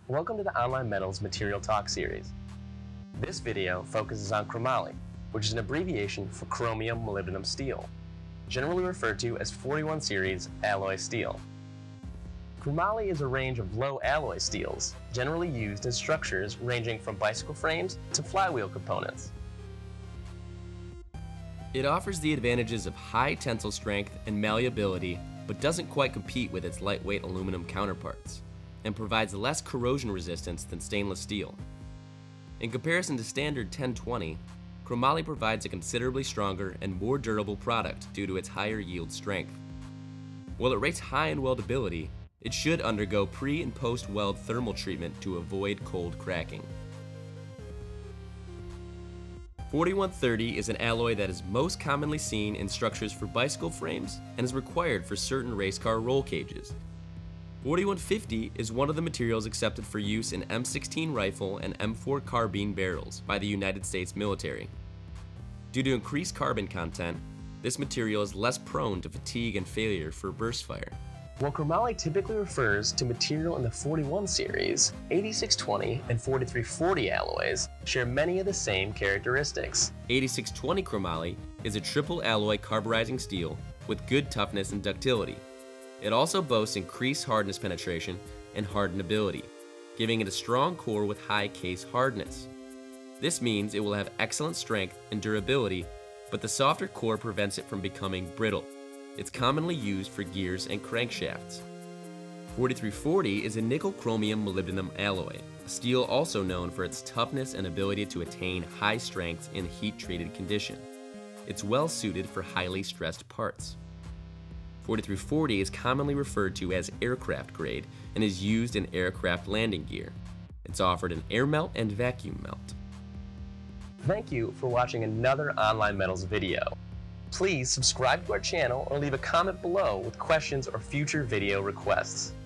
Welcome to the Online Metals Material Talk series. This video focuses on chromoly, which is an abbreviation for chromium molybdenum steel, generally referred to as 41 series alloy steel. Chromoly is a range of low alloy steels, generally used in structures ranging from bicycle frames to flywheel components. It offers the advantages of high tensile strength and malleability, but doesn't quite compete with its lightweight aluminum counterparts, and provides less corrosion resistance than stainless steel. In comparison to standard 1020, chromoly provides a considerably stronger and more durable product due to its higher yield strength. While it rates high in weldability, it should undergo pre- and post-weld thermal treatment to avoid cold cracking. 4130 is an alloy that is most commonly seen in structures for bicycle frames and is required for certain race car roll cages. 4150 is one of the materials accepted for use in M16 rifle and M4 carbine barrels by the United States military. Due to increased carbon content, this material is less prone to fatigue and failure for burst fire. While chromoly typically refers to material in the 41 series, 8620 and 4340 alloys share many of the same characteristics. 8620 chromoly is a triple alloy carburizing steel with good toughness and ductility. It also boasts increased hardness penetration and hardenability, giving it a strong core with high case hardness. This means it will have excellent strength and durability, but the softer core prevents it from becoming brittle. It's commonly used for gears and crankshafts. 4340 is a nickel-chromium molybdenum alloy, a steel also known for its toughness and ability to attain high strengths in a heat-treated condition. It's well suited for highly stressed parts. 4340 is commonly referred to as aircraft grade and is used in aircraft landing gear. It's offered in air melt and vacuum melt. Thank you for watching another Online Metals video. Please subscribe to our channel or leave a comment below with questions or future video requests.